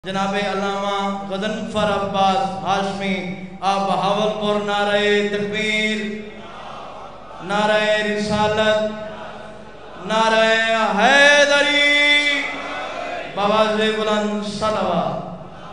جناب علامہ غضنفر عباس ہاشمی آپ بہاولپور، نعرہ تکبیر، نعرہ رسالت، نعرہ حیدری، بآواز بلند صلوات۔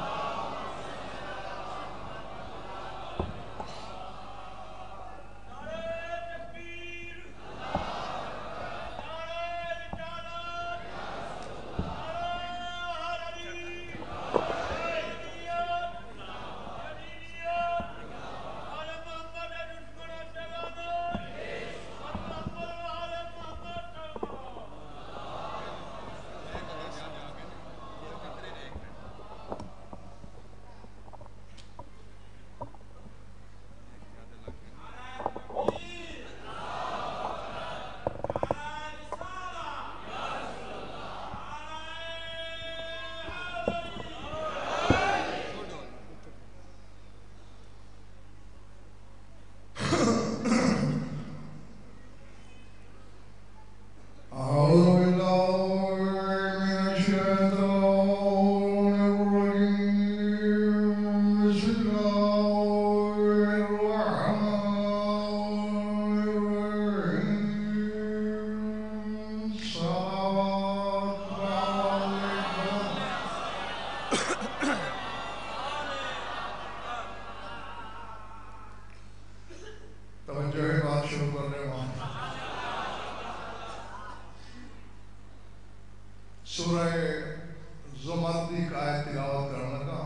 سورہ زمر دی کا آیت تلاوت کرنا لگا۔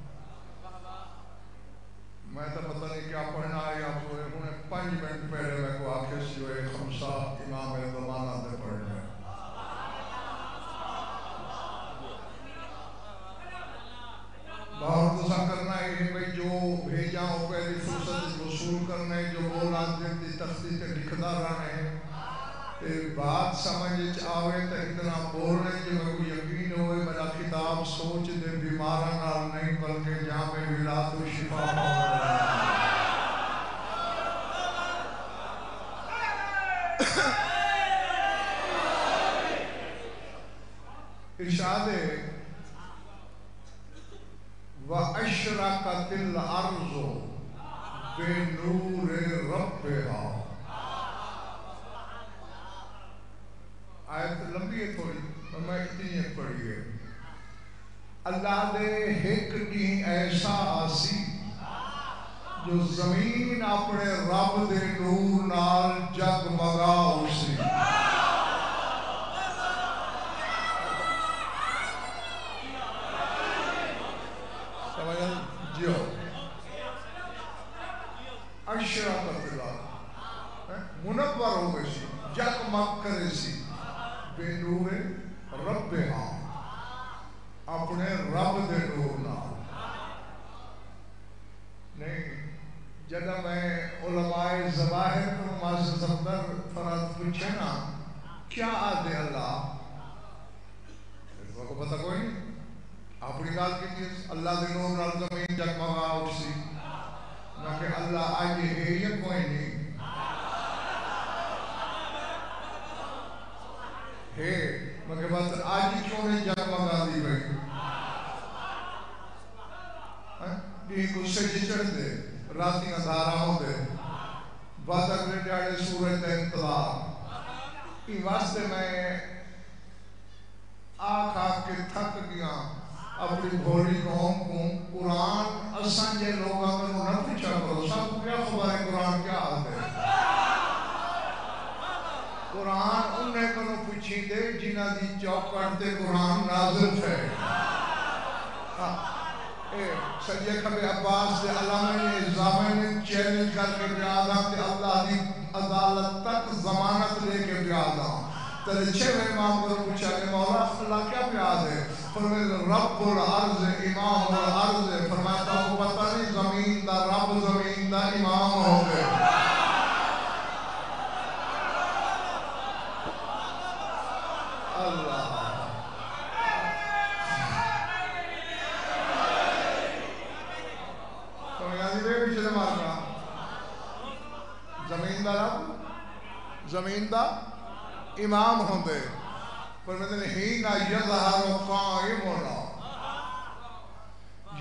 میں تو پتہ نہیں کیا پڑھنا ہے، آپ کو انہیں 5 منٹ پہلے میں کو آخر سے ہوئے خمسہ امام زمانہ دے پڑھنے بہت دوسرا کرنا ہے کہ جو بھیجا ہو پہلی فرصت وصول کرنے، جو بولا دی تختی تے لکھدا رہنے بات سمجھ آوے تو اتنا بولنے جو میں کو یقین ہوئے میرا خطاب سوچ دے بیمارہ نال نہیں بلکہ جامع ولاد و شفا ارشاد ہے وَأَشْرَقَتِ الْأَرْضُ بِنُورِ رَبِّهَا۔ آیت لمبی ہے تھوڑی، میں اتنی ایک پڑھی ہے۔ اللہ دے ایک دن ایسا آسی جو زمین اپنے رب دے نور نال جگمگا اسی۔ سمجھا جیو اشرقت الارض منور ہو گئی سی، جگمگ کرے سی بے نور ربہا، اپنے رب دے نور نال۔ نہیں جدہ میں علماء ظواہر کو معاذ صدر فراد پوچھے نا کیا آدھے اللہ، اس کو پتہ کوئی نہیں، اپنی گال کی چیز اللہ دے نور نال زمین جگمگا اٹھسی نہ کہ اللہ آج ہے یہ کوئی نہیں ہے، مگر بات آج کیوں نہیں جگمگا دی بھئی بھی غصے جی چڑھ دے، راتیاں دارہ ہوں دے، بات اگلے ڈیاڑے سورت انطلاق کی واسطے میں آکھ کے تھک گیا اپنی بھولی قوم کو قرآن اساں جے لوگاں کو نہ پوچھا کرو، سب کو کیا خبر ہے قرآن کیا آتے ہے؟ قرآن انہیں کنو پوچھی دے جنہ دی چوکٹ تے قرآن نازل ہے۔ سیدی کبھی عباس دے علامہ زامن چیلنج کر کے بیادہ تے اللہ دی عدالت تک ضمانت لے کے بیادہ تیرے 6 امام کو پوچھا کہ مولا اللہ کیا بیاد ہے؟ فرمائے رب العرض امام العرض، فرماتا ہوں پتہ نہیں زمین دا رب زمین دا امام ہو گئے۔ اللہ زمین دا رب زمین دا امام ہوندے فرماتے ہیں ہی نا یظہر قائمنا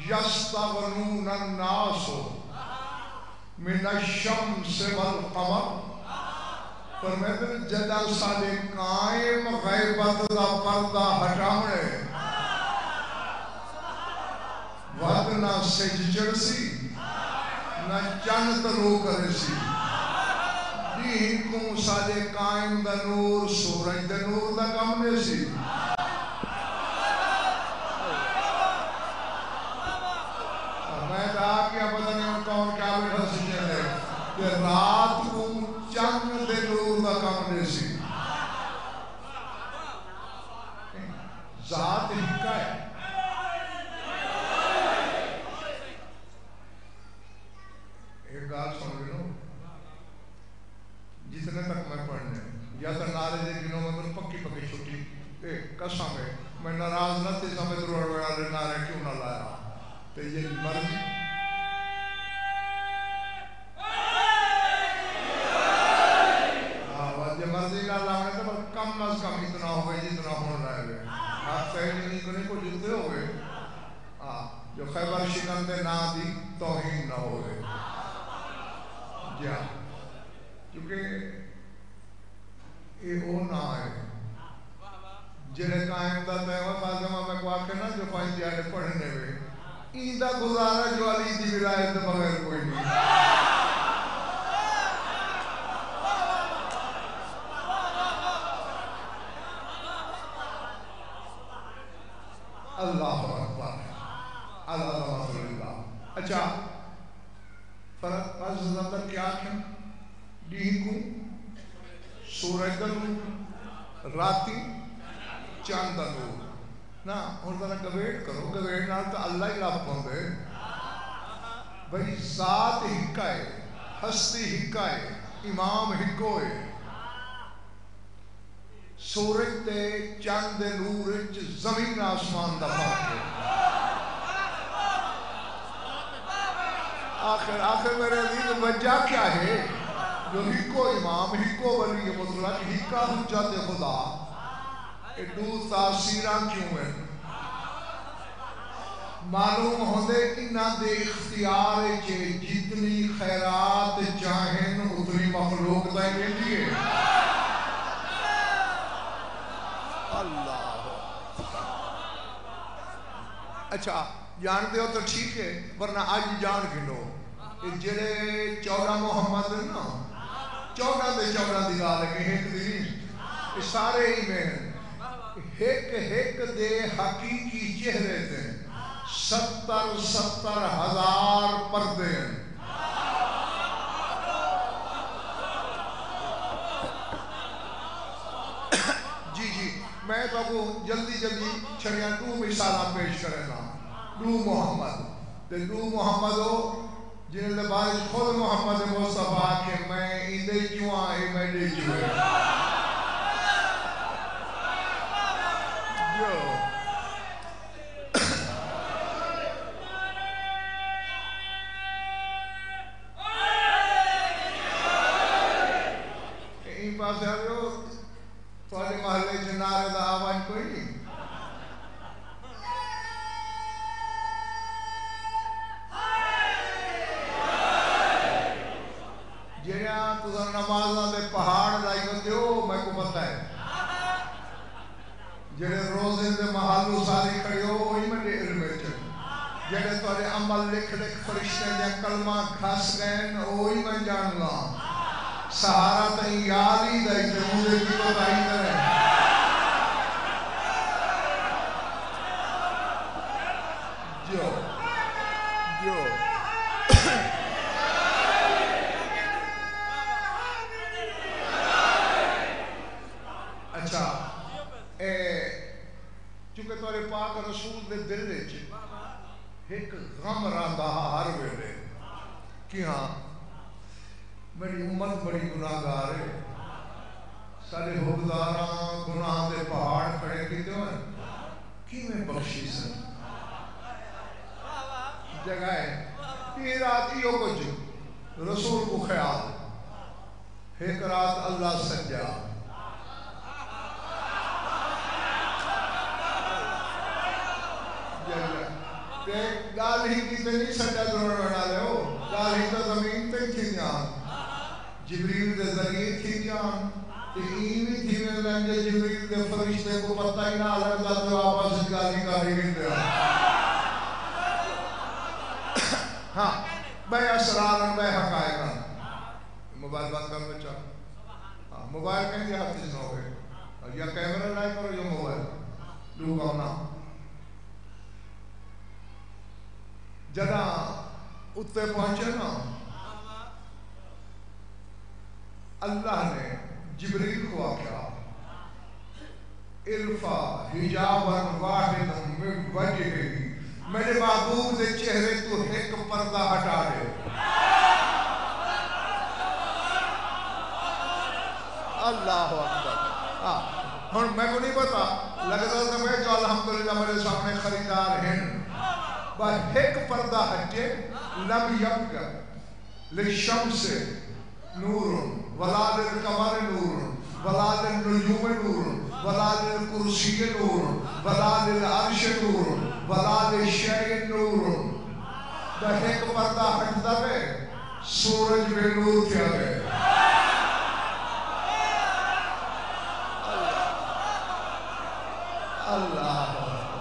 یستغنون الناس من الشمس والقمر فرمائے جدل سالے قائم غیبت دا پردہ ہٹاونے وقت نہ سج چڑسی نہ چند تلو کرے سی دین کو سالے قائم دا نور سورج دا نور دا کم نے سی میں کہا کہ اب پتہ نہیں کون کیا بیٹھا سکے ہے کہ رات کو چند دے نور دا کم نے سی ذات حقہ ہے ایک گال سن لو جتنے تک میں پڑھنے یا تو نعرے دے گنوں میں مجھے پکی پکی چھٹی قسم ہے میں ناراض نہ تھی سمجھ روڑ والے نعرے کیوں نہ لایا تو یہ مرضی یہ مرضی کا لانے تو کم از کم اتنا ہوگا جتنا ہونا رہے گئے آپ صحیح نہیں کرنے کو جلتے ہوئے جو خیبر شکندے نہ دی توہین نہ ہوئے جی ہاں کیونکہ یہ وہ نہ ہے جنہیں قائم دا تیوہ فاظمہ میں کو آکے نا جو پائیں دیارے پڑھنے ہوئے ایندہ گزارا جو علی دی ولایت بغیر کوئی نہیں اللہ اکبر اللہ رسول اللہ اچھا فرق از زندر کیا کیا دین کو سورج دنو راتی چاند دنو نا اور ذرا گویڑ کرو گویڑ نال تو اللہ ہی رب پہنگے بھئی ذات ہکا ہے ہستی ہکا ہے امام ہکو ہے سورج تے چاند نور زمین آسمان دا فرق ہے آخر میرے عزیز وجہ کیا ہے جو ہکو امام ہکو ولی مطلق ہکا حجت خدا دو تاثیران کیوں ہیں معلوم ہوندے انہ دے اختیار چے جتنی خیرات چاہیں اتنی مخلوق دائیں لے لیے اللہ اچھا جانتے ہو تو ٹھیک ہے ورنہ آج جان گنو جڑے 14 محمد نا 14 دے 14 دی گال ہے ایک دی سارے ہی میں ایک دے حقیقی چہرے تھے 70 ہزار پردے ہیں جی میں تو کو جلدی چھڑیاں 2 مثالہ پیش کرے نا 2 محمد تے 2 محمد ہو جنہیں لبارش خود محمد مصطفیٰ کہ میں اندے کیوں آئے میں دے کیوں ہے این پاس ہے جو تھوڑے محلے جنارے دا آواز کوئی نہیں نمازاں دے پہاڑ لائی ہوتے ہو میں کو پتہ ہے جڑے روزے دے محلو ساری کھڑے ہو وہی میں دے علم چل جڑے توڑے عمل لکھ فرشتے دے کلمہ کھاس گئے وہی میں جان گا سہارا تہیں یاد ہی دائی تے مجھے کی تو دائی کرے جو اچھا چونکہ تورے پاک رسول دے دل وچ ایک غم رہندا ہر ویلے کہ ہاں میری امت بڑی گناہگار ہے سارے حقداراں گناہ دے پہاڑ کھڑے کیتے ہوئے کی میں بخشی سن جگہ ہے یہ رات ہی ہو کچھ رسول کو خیال ایک رات اللہ سجا گال ہی کی تے نہیں سجا دور بنا لے ہو گال ہی تو زمین تے تھی جان جبریل دے ذریعے تھی جان تے ایویں تھی میں لنجے جبریل دے فرشتے کو پتہ ہی نہ لگتا تو آپس گالی کاری گندے ہاں بے اسرار بے حقائق موبائل بند کر بچا ہاں موبائل کہیں گے ہاتھ سے نہ ہوئے یا کیمرہ لائے کرو یا موبائل لوگ آنا جدہ اتنے پہنچے نا اللہ نے جبریل کو آکھا الفا حجابا واحدا من وجہی میرے محبوب دے چہرے تو ایک پردہ ہٹا دے اللہ اکبر ہن میں کو نہیں پتا لگتا تو میں جو الحمدللہ میرے سامنے خریدار ہیں بس ایک پردہ ہٹے لم یبق للشمس نور ولا للقمر نور ولا للنجوم نور ولا للکرسی نور ولا للعرش نور ولا للشیء نور بس ایک پردہ ہٹتا ہے سورج بے نور کیا ہے اللہ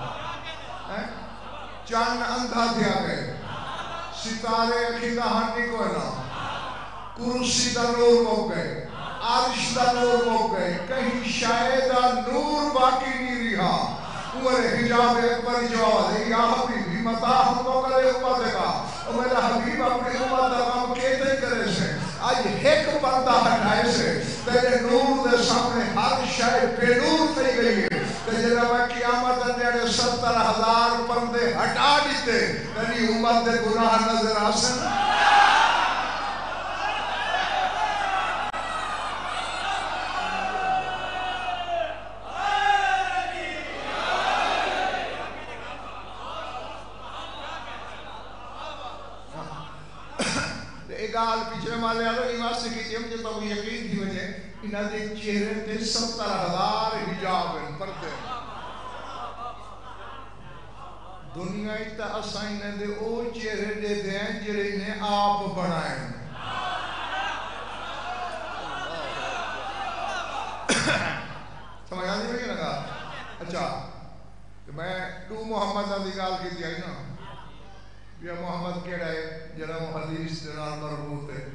چاند اندھا دیا گئے ستارے اکھیدہ ہنی کو ہے نا کرسی دا نور موک گئے عرش دا نور موک گئے کہیں شاید نور باقی نہیں رہا عمر حجاب اکبر جواب ہے یا حبیبی متا ہم کو کرے امت کا اور میرا حبیب اپنی امت کا کام کہتے کرے سے آج ایک پردہ ہٹائے سے تیرے نور دے سامنے ہر شاید بے نور تھی گئی ہے تیرے میں قیامت اندھیرے 70,000 پردے ہٹا دیتے تیری امت دے گناہ نظر آسن گال پیچھے مالے آلو ایمان سے کی تیم جتا وہ یقین تھی وجہ انہاں دے چہرے تے 70,000 حجاب ہیں پردے دنیا ایتا اسائن دے او چہرے دے دیں جڑے انہیں آپ بنائیں سمجھ آدھی میں لگا اچھا میں تو محمد علی گال کی تھی آئی نا یا محمد کہہ رہا ہے جنہ حدیث جنال مربوط ہے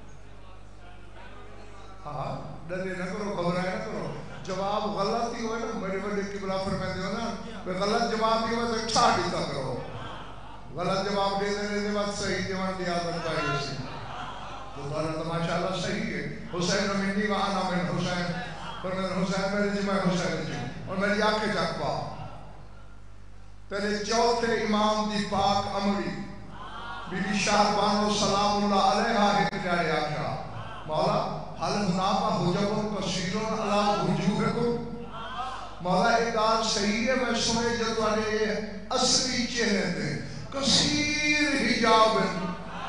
ہاں ڈرے نہ کرو گھبرائے نہ کرو جواب غلط ہی ہوئے نا میرے بڑے قبلہ فرمائے ہو نا بے غلط جواب ہی ہوئے تو چھا دیتا کرو غلط جواب دے دے بعد صحیح جواب دیا کرتا ہے اسی تو بارہ ماشاءاللہ صحیح ہے حسین منی و انا من حسین فرمائے حسین میرے جی میں حسین جی اور میری آنکھیں چکوا تیرے چوتھے امام دی پاک امری بی بی شاہبانو سلام اللہ علیہا ایک جائے آکھا مولا حل ہناپا حجبن کثیرون علا وجوہکم مولا ایک آج صحیح ہے میں سنے جو توانے اصلی چہرے تھے کثیر حجابن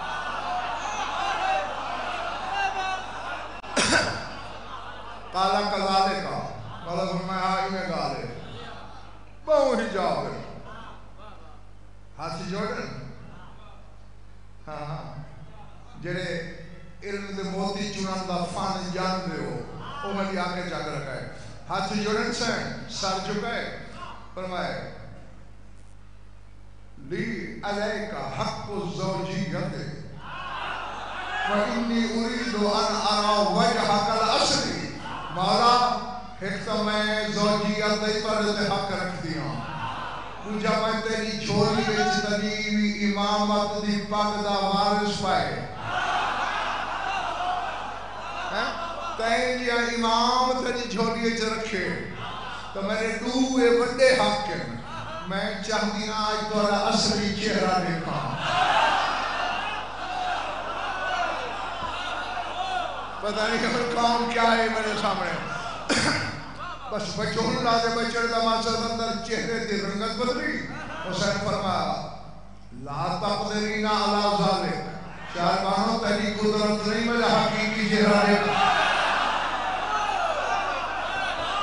قالا قضالے کا مولا فرمایا آئی میں گالے بہو حجابن ہاتھ جوڑن ہاں جڑے علم دے موتی چنان دا فان جان دے ہو او میں آگے جاگ رکھا ہے ہاتھ جوڑن سے سر جھکائے فرمائے لی علیکا حق الزوجیت وَإِنِّي أُرِيدُ أَنْ أَرَى وَجْهَكَ الْأَصْلِ مولا ایک تو میں زوجیت دے پر حق رکھ دیا پوچھا میں تیری جھولی وچ تنی امامت دی پاک دا وارث پائے تین یا امام تیری جھولی وچ رکھے تو میرے دوے بڑے حق ہیں میں چاہتی ہوں آج تھوڑا اصلی چہرہ دیکھا پتہ نہیں کہ کام کیا ہے میرے سامنے بس بچوں لا دے بچڑ دا مقصد اندر چہرے دی رنگت بدلی حسین فرمایا لا تقدرین علی ذالک شاہبانو تیری قدرت نہیں میرا حقیقی چہرہ دیکھا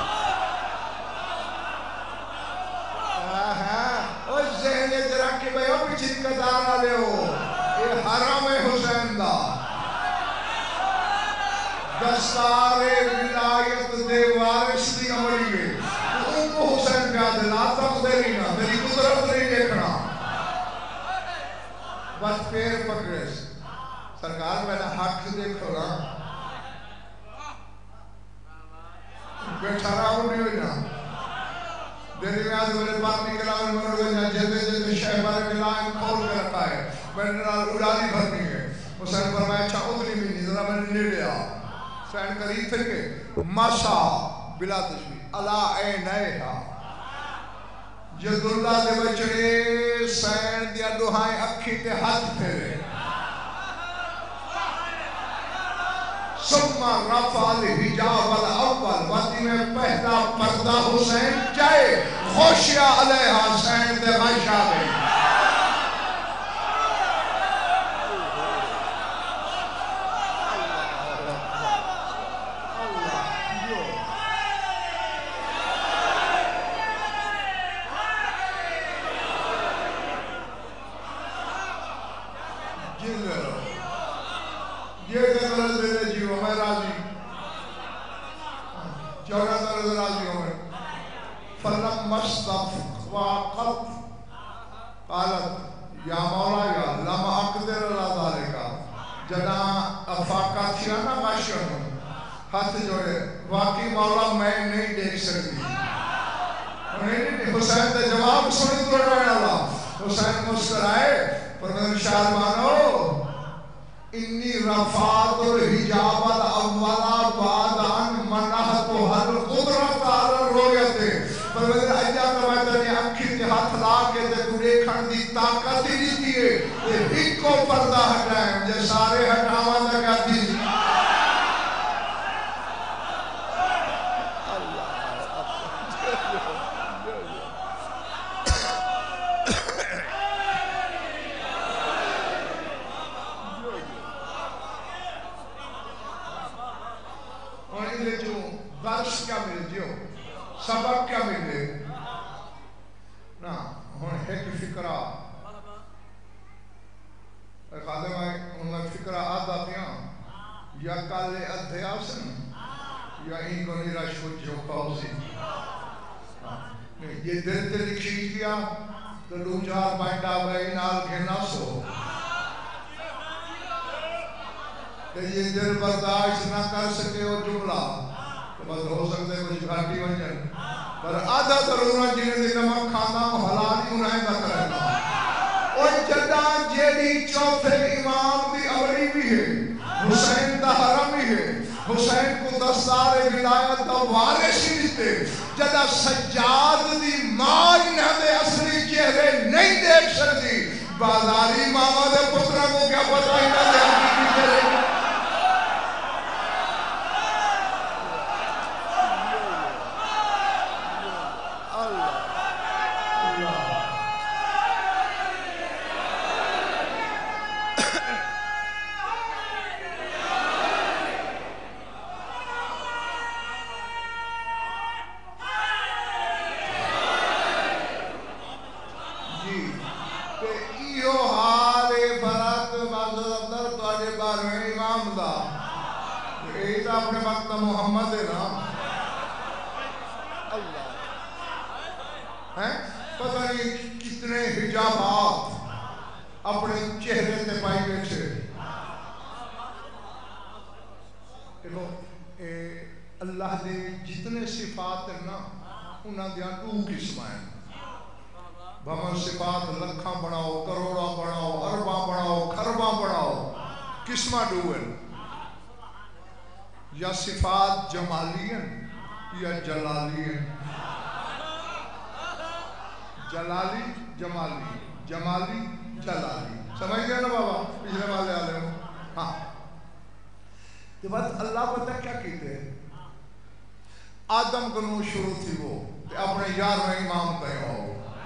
ذہن جرا کہ بھئی چنکدارا لے ہو اے حرم حسین دا دستار ولایت دے وارث دی عملی ہے تو ان کو حسین پہ دلا تک دیری نا میری قدرت نہیں دیکھنا بس پیر پکڑے سرکار پہلا حق دیکھو نا بیٹھا رہا ہوں نہیں ہوئی نا دلی میں آج میرے پاک نکلا میں مرد جہاں جلدے جلدے شہبار کے لائن کھول کے رکھا ہے میں نے اڑانی بھرنی ہے حسین فرمایا اچھا اتنی بھی نہیں ذرا میں نے نیڑے آ حسین قریب پھر کے مسا بلا تشبیح اللہ اے نئے ہا جد اللہ دے بچڑے سین دیا دوہائیں اکھی تے ہاتھ پھیرے ثم رفع الحجاب الاول وادی میں پہلا پردہ حسین جائے خوشیا علیہ حسین دے غشا دے قالت یا مولا یا لما اقدر اللہ ذالکہ جنا افاقہ تھیا نا غشن ہاتھ جوڑے واقعی مولا میں نہیں دیکھ سکتی حسین تے جواب سنی تو رہے اللہ حسین مسکرائے فرمائے شاہ مانو انی رفعت الحجاب الاول بعد ان منحت ہر قدرت علی الرؤیت فرمائے اجا میں تیری اکھی تے ہاتھ لا کے تے تو دیکھن دی طاقت ہی نہیں دیے تے ایک کو پردہ ہٹائیں جے سارے ہٹاواں تے کیا دی درس کیا ملے دیو سبق کیا ملے نا ہون ایک فکرہ خادم آئے انہوں نے فکرہ آدھا پیاں یا کالے ادھے آسن یا ان کو نیرہ شوچ جو کھاؤسی یہ دل تے لکھی کیا تو دو چار بائنڈا بھائی نال گھنا سو کہ یہ دل برداشت نہ کر سکے وہ جملہ بس ہو سکتے کچھ گھاٹی ونجن پر آدھا ضرورہ جنہیں دی نمک کھانا حلالی انہیں نہ کرنا اور جدہ جیڑی چوتھے امام دی عمری بھی ہے حسین دا حرم ہی ہے حسین کو دستار ولایت دا وارث ہی دیتے جدہ سجاد دی ماں انہیں دے اصلی چہرے نہیں دیکھ سکتی بازاری ماما دے پترہ کو کیا پتہ ہی نہ دے حقیقی چہرے اپنے وقت محمد ہے نا پتہ نہیں کتنے حجابات اپنے چہرے تے پائی بیٹھے دیکھو اللہ دے جتنے صفات ہیں نا انہاں دیاں دو قسم ہیں بھمن صفات لکھاں بڑھاؤ کروڑا بڑھاؤ ارباں بڑھاؤ خرباں بڑھاؤ قسمہ دو ہیں یا صفات جمالی ہیں یا جلالی ہیں جلالی جمالی جمالی جلالی سمجھ گیا نا بابا پچھلے والے آلے ہوں ہاں تو بات اللہ پتہ کیا کہتے ہیں آدم کنو شروع تھی وہ اپنے یار میں امام پہ ہو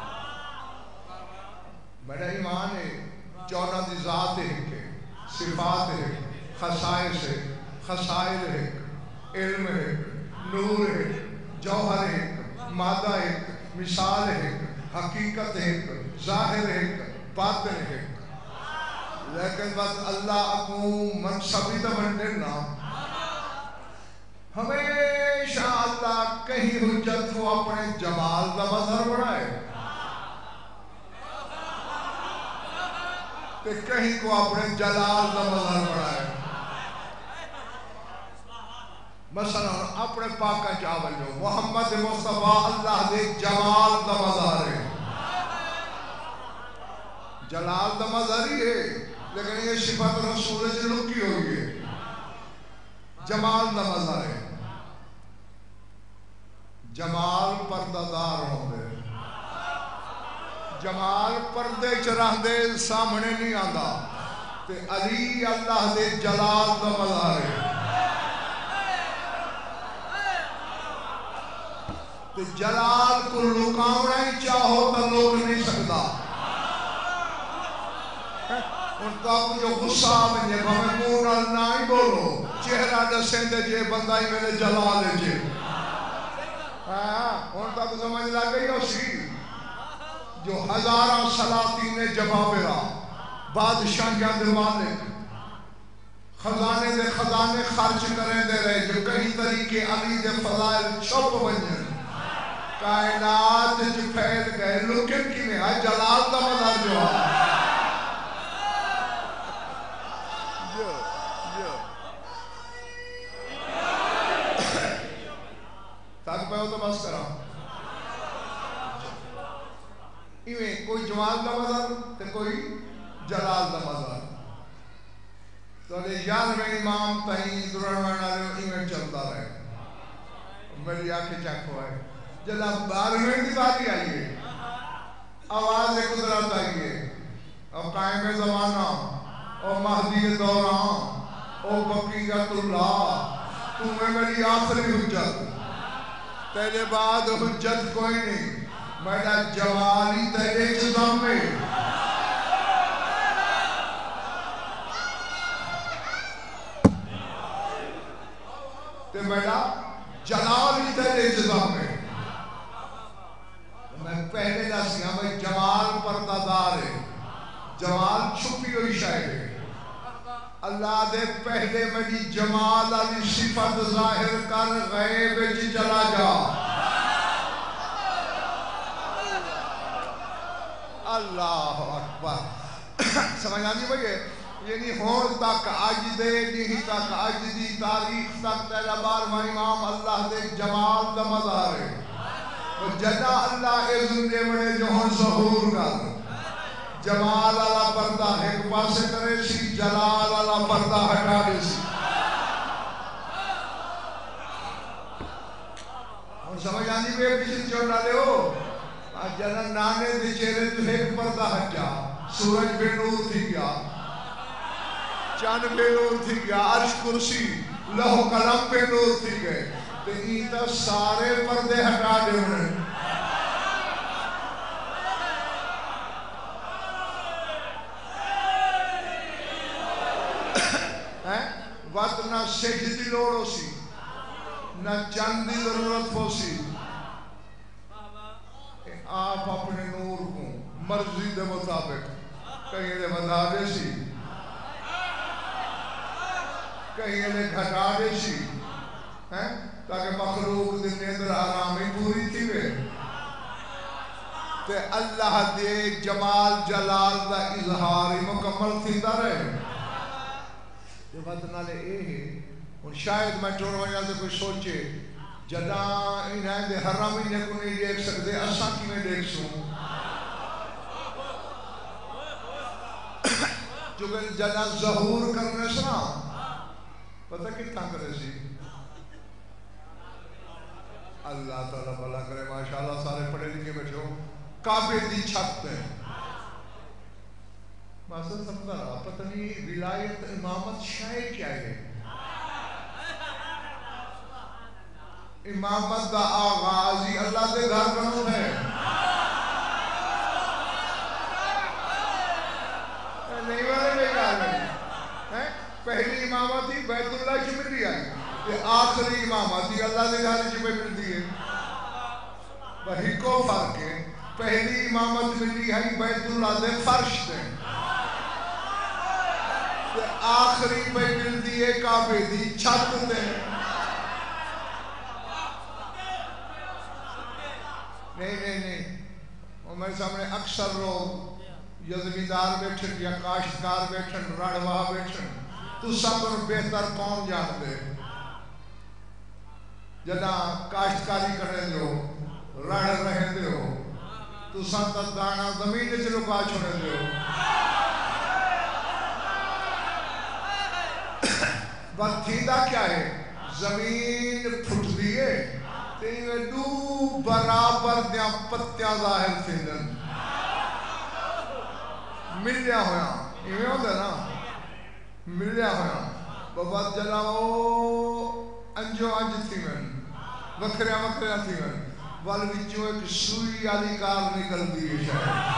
میرا ایمان ہے چونہ دی ذات ہے کہ صفات ہے خصائص ہے خصائل ہے علم ہے نور ہے جوہر ہے مادہ ہے مثال ہے حقیقت ہے ظاہر ہے باطن ہے لیکن بس اللہ کو منصبی تو بننے نا ہمیشہ اللہ کہیں حجت کو اپنے جمال کا مظہر بنائے کہ کہیں کو اپنے جلال کا مظہر بنائے مثلا اپنے پاکا چاول جو محمد مصطفیٰ اللہ دے جمال کا مظہر ہے جلال کا مظہر ہی ہے لیکن یہ صفت رسول سے لکی ہوئی ہے جمال کا مظہر ہے جمال پردہ دار ہوندے جمال پردے چرہندے سامنے نہیں آندا تے علی اللہ دے جلال کا مظہر ہے تے جلال کو لکاونا ہی چاہو تو لوگ نہیں سکتا ان کا جو غصہ بنے ہمیں مونہ نہ ہی بولو چہرہ دسیں دے جے بندہ ہی میرے جلال جے ان کا تو سمجھ لگئی ہو سی جو ہزارہ سلاطین جبابرہ بادشاہ دے مالک خزانے دے خزانے خرچ کریں دے رہے جو کئی طریقے علی دے فضائل چھپ بنجن کائنات جو پھیل گئے لکن کی میں آئے جلال دا مظہر جو ہے تاک پہ ہو تو بس کرا ایویں کوئی جمال دا مظہر تے کوئی جلال دا مظہر تو لے یاد میں امام تہین درن ورنہ رہے ایویں چلتا رہے میری آنکھیں چیک ہوا ہے جناب بارہویں کی باری آئیے آواز قدرت آئیے اور قائم زمانہ اور مہدی دوران اور بقیت اللہ تمہیں میری آخری حجت تیرے بعد حجت کوئی نہیں میرا جوالی تیرے جزام میں تے میرا جلالی تیرے جزام میں میں پہلے نہ سیا میں جمال پردہ دار ہے جمال چھپی ہوئی شاید ہے اللہ دے پہلے میری جمال علی صفت ظاہر کر غیب جی چلا جا اللہ اکبر سمجھ آنی بھئیے یعنی ہون تک آج دے نہیں تک آج دی تاریخ تک تیرا بارہواں امام اللہ دے جمال دا مظہر ہے جدا اللہ اذن دے بڑے جو ہون ظہور کر جمال اللہ پردہ ایک پاسے کرے سی جلال اللہ پردہ ہٹا دے سی اور سمجھ آنی بے کسی چوڑا لے ہو جنہ نانے دے چہرے تو ایک پردہ ہٹا سورج بے نور تھی گیا چاند بے نور تھی گیا عرش کرسی لہو قلم بے نور تھی گئے تو ایتا سارے پردے ہٹا دے انہیں وقت نہ سجدی لوڑو سی نہ چاندی ضرورت ہو سی آپ اپنے نور کو مرضی دے مطابق کہیں دے بدا دے سی کہیں دے گھٹا دے سی تاکہ مخلوق دن اندر آرامی پوری تھی وے تے اللہ دے جمال جلال دا اظہاری مکمل تھی دا رہے یہ بات نالے اے ہے اور شاید میں ٹوڑ وجہ سے کوئی سوچے جدا انہیں دے حرامی نے کو نہیں دیکھ سکتے اساں کی میں دیکھ سوں جو کہ جدا ظہور کرنے سنا پتہ کتنا کرے سی اللہ تعالیٰ بھلا کرے ماشاءاللہ سارے پڑھے لکھے بیٹھو کعبے دی چھت پہ ماسل سمجھا رہا پتہ نہیں ولایت امامت شاید کیا ہے امامت دا آغازی اللہ دے گھر کنون ہے نہیں والے بے گھر نہیں پہلی امامت ہی بیت اللہ کی ملی آئی یہ آخری امامت ہی اللہ دے گھر کی ملی ہے وہی کو فرق ہے پہلی امامت ملی ہے بیت اللہ دے فرش دے آخری پہ ملتی ہے کعبے دی چھت دے نہیں وہ میرے سامنے اکثر لوگ یا زمیندار بیٹھن یا کاشتکار بیٹھن راڑواہ بیٹھن تو سب بہتر کون جانتے جنا کاشتکاری کرنے دیو رڑ رہے دیو تو سب دانا زمین چلو کا چھوڑے دیو بس تھیندہ کیا ہے زمین پھٹ دیئے تیوے دو برابر دیا پتیاں ظاہر تھیندن ملیا ہویا یہ ہوتا نا ملیا ہویا بابا جلاؤ انجو انج تھی من وکھریا تھی من والوچوں ایک سوئی آلی کار نکل دیئے شاید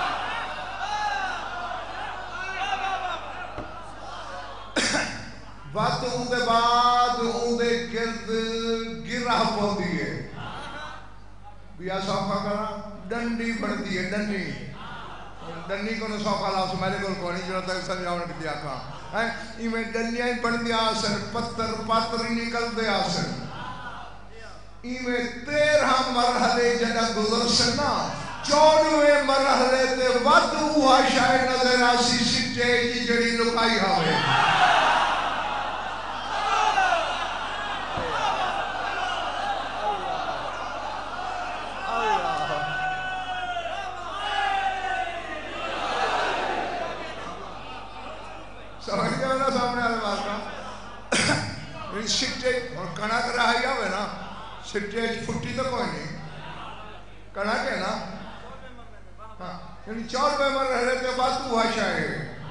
بات اون دے بعد اون دے گرد گرہ پہن دیئے بیا سوکھا کرا ڈنڈی بڑھ دیئے ڈنڈی کو سوکھا لاؤ سمیلے کو کونی جو تک سمجھاؤں نے دیا کہا میں ڈنڈیاں ہی بڑھ دیا آسن پتر پاتری نکل دے آسن میں 13 مرحلے جنہ گزر سنا 14 مرحلے تے ود ہوا شاید نظر آسی سٹے جی جڑی لکائی ہوئے سٹے اور کنک رہائی آوے نا سٹے پھٹی تو کوئی نہیں کنک ہے نا یعنی 4 مر رہے تھے بات تو ہاشا ہے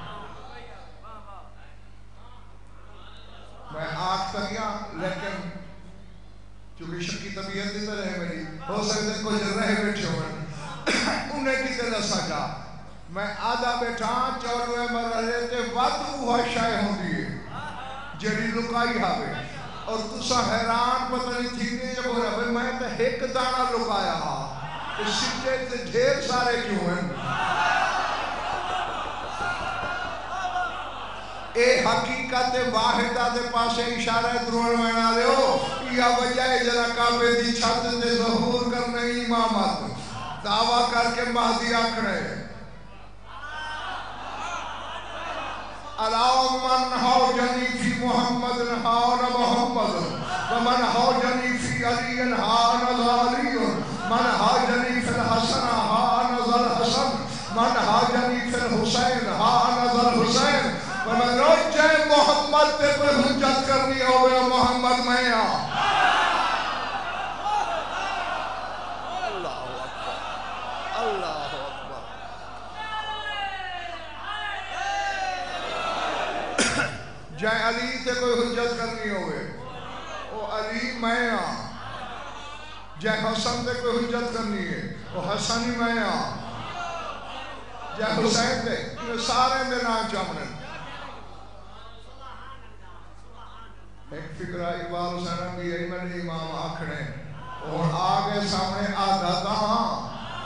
میں آنکھ تکیا لیکن چونکہ شکی طبیعت دیتا رہے میری ہو سکتے کچھ رہے بیٹھے ہوئے انہیں کی طرح سجا میں آدھا بیٹھا 4 مر رہے تھے بات تو ہاشا ہوں دیئے جڑی لکائی ہاوے اور تسا حیران پتہ نہیں تھی نہیں جب ہو رہا میں تو ایک دانا لکایا ہاں اس سکتے سے ڈھیر سارے کیوں ہیں اے حقیقت واحدہ دے پاسے اشارہ درون مہنا لے ہو یا وجہ جنہ کعبے دی چھت دے ظہور کرنے امامت دعویٰ کر کے مہدی آکھنے اللهم من حوجني في محمد هان محمد ومن حوجني في علي هان علي من حوجني في الحسن هان الحسن من حوجني في الحسين هان الحسين ومن رجع محمد تے پر حجت کرنی ہوئے محمد میں جائے علی تے کوئی حجت کرنی ہوئے وہ علی میں جائے حسن تے کوئی حجت کرنی ہے وہ حسن ہی میں جائے حسین تے یہ سارے دے نام چامنے ایک فکرہ اقبال حسین بھی یہی میں نے امام آکھنے اور آگے سامنے آدھا دہاں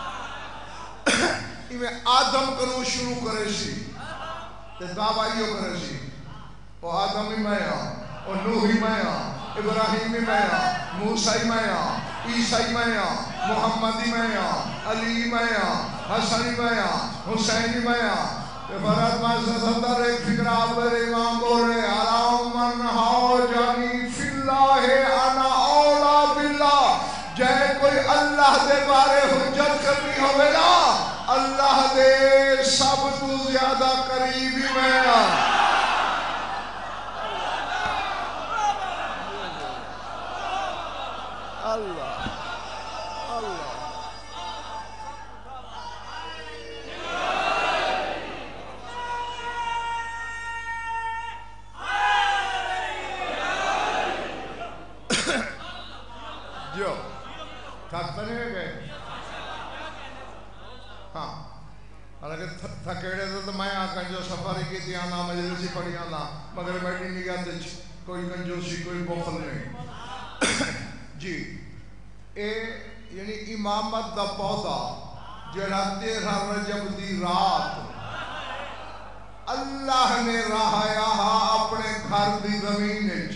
میں آدم کرو شروع کرے سی تے دعوائیوں کرے سی وہ آدم ہی میں اور نوح ہی میں ابراہیم ہی میں موسیٰ ہی میں عیسیٰ ہی میں محمد ہی میں علی ہی میں حسن ہی میں حسین ہی میں فرات میں صدر ایک فکر آبر امام بول رہے اللہم من حوجنی فی اللہ انا اولا باللہ جائے کوئی اللہ دے بارے حجت کرنی ہوئے نا اللہ دے سب تو زیادہ قریبی میں اللہ اللہ جو تھکتا نہیں ہے گئے ہاں حالانکہ تھکیڑے تو میں آکھا جو سفر کی تھی آنا مجلسی پڑھی آنا مگر بیٹی نگاہ تے کوئی کنجوسی کوئی بخل نہیں جی اے یعنی امامت دا پودا جڑا 13 رجب دی رات اللہ نے رہایا اپنے گھر دی زمین وچ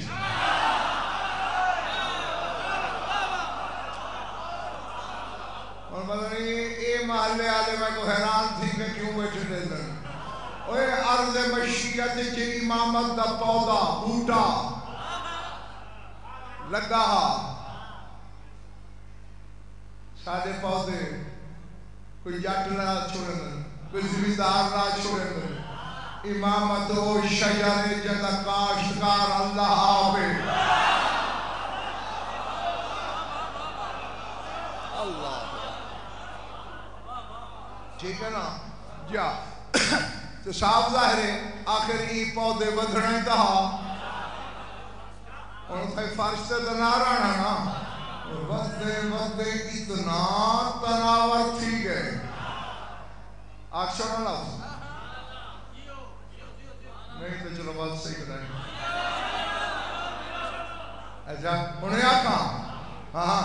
اور پتہ نہیں اے محلے والے میں کو حیران تھی کہ کیوں بیٹھے رہتے ہیں اوے ارض مشیت وچ امامت دا پودا بوٹا لگا سارے پودے کوئی جٹ نہ چھوڑن کوئی زمیندار نہ چھوڑن امامت و شجر جدا کاشتکار اللہ آوے اللہ ٹھیک ہے نا جا تو صاف ظاہر ہے آخر ای پودے بدھنے کہا اور تھے فرش تے دنار آنا نا ودے اتنا تناور تھی گئے آکشن لفظ نہیں تو چلو بات صحیح کریں اچھا انہیں آکھا ہاں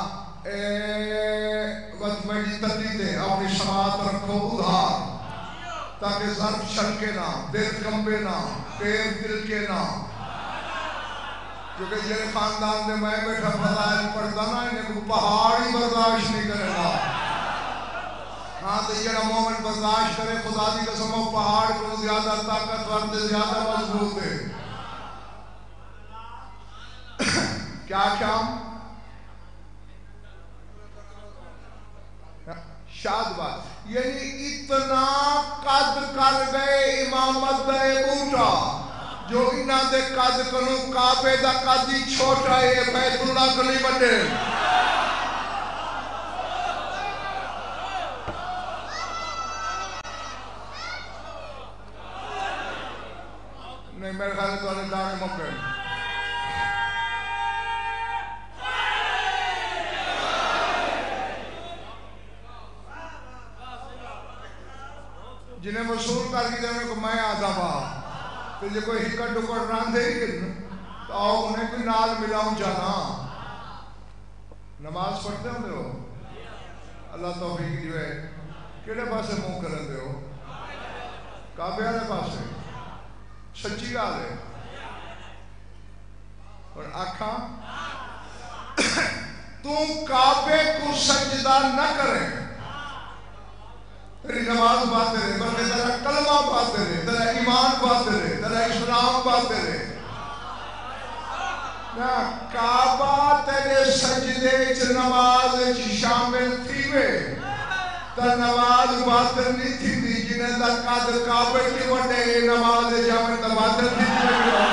وقت میں جی تلی دے اپنی سماعت رکھو ادھار تاکہ ظرف چھڑکے نہ دل کمبے نہ پیر دل کے نہ کیونکہ جنہیں خاندان دے میں بیٹھا فضائل پڑھتا نا انہیں کو پہاڑی برداشت نہیں کرے گا ہاں تو یہ مومن برداشت کرے خدا دی قسم و پہاڑ کو زیادہ طاقت ورد زیادہ مضبوط ہے کیا شاد بات یعنی اتنا قد کر گئے امامت دے بوٹا جو انہاں دے قد کنو کعبے دا قد ہی چھوٹا ہے بیت اللہ کلی بڑے نہیں میرے خیال ہے تو انہیں دانے موقع جنہیں وصول کر کے دینے کو میں آدھا با تو یہ کوئی ہکڑ ڈکڑ راندھے ہی کرنا تو آؤ انہیں کوئی نال ملاؤں جانا نماز پڑھتے ہوں دے ہو اللہ توفیق جو ہے کیڑے پاسے منہ کرن دے ہو کعبے والے پاسے سچی گال ہے اور آنکھاں تم کعبے کو سجدہ نہ کریں تیری نماز باتے رہے بلکہ تیرا کلمہ باتے رہے تیرا ایمان باتے رہے تیرا اسلام باتے رہے کعبہ تیرے سجدے چ نماز شامل تھی وے تا نماز باطل نہیں تھی دی جنہیں دا قدر کعبے کی وڈے نماز شامل تا باطل تھی وے